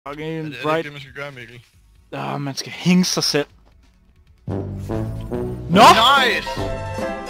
Fucking det right. det, man skal gøre, Mikkel? Man skal hænge sig selv. Nå! Nice!